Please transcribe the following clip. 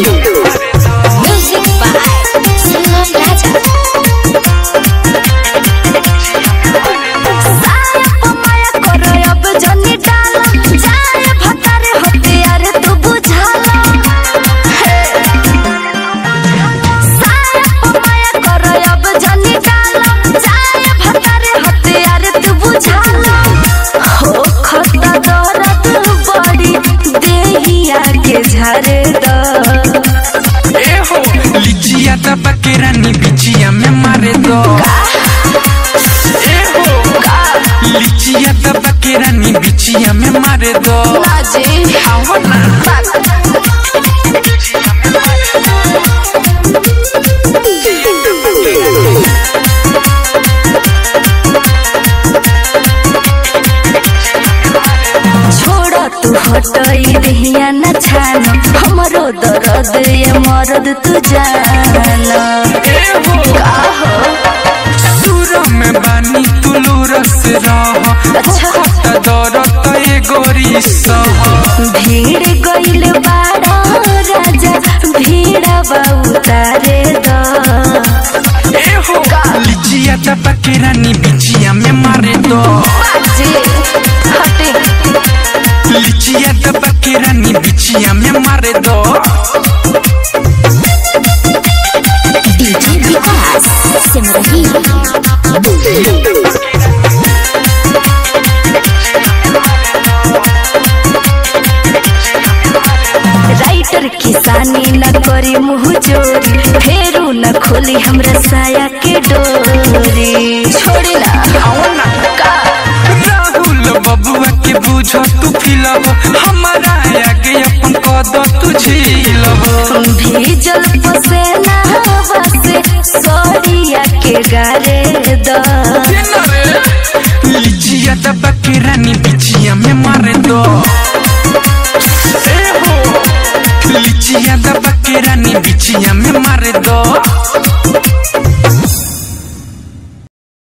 लिचिया दबा के रानी बिचिया में मारे दो। लिचिया दबा के रानी बिचिया में मारे दो। तू हटई दहिया न छान हमरो दर्द ये मर्द तू जान। सुर में बानी तू लूरस रह। अच्छा दर्द ये गोरी सह। भीड़ गइल बाड़ा राजा भीड़ा उतारे दो। लिचिया दबा के रानी बिचिया में मारे दो। लिचिया दबा के रानी बिचिया में मारे दो। डीजे विकास सिमरही राइटर किसानी न करी मुँह जोरी फेरू न खोली हमरा साया के डोरी। छोड़ी ना राहुल बबुआ के बुझो तू फिलब हमारा आगे अपन कद तू झीलब। भीजल पसेना से सोरिया के गारे दो। लिचिया दबा के रानी बिचिया में मारे दो। लिचिया दबा के रानी बिचिया में मारे दो।